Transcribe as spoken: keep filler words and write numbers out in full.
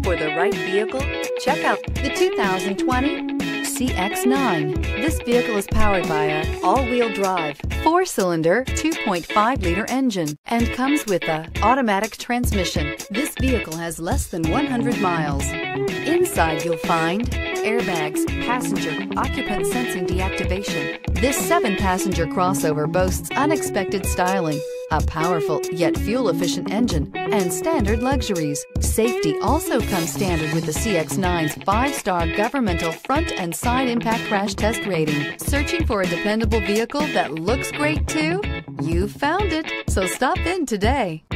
for the right vehicle? Check out the two thousand twenty C X nine. This vehicle is powered by a all-wheel drive, four-cylinder, two point five liter engine and comes with a automatic transmission. This vehicle has less than one hundred miles. Inside you'll find airbags, passenger, occupant sensing deactivation. This seven-passenger crossover boasts unexpected styling, a powerful yet fuel-efficient engine, and standard luxuries. Safety also comes standard with the C X nine's five-star governmental front and side impact crash test rating. Searching for a dependable vehicle that looks great too? You found it, so stop in today.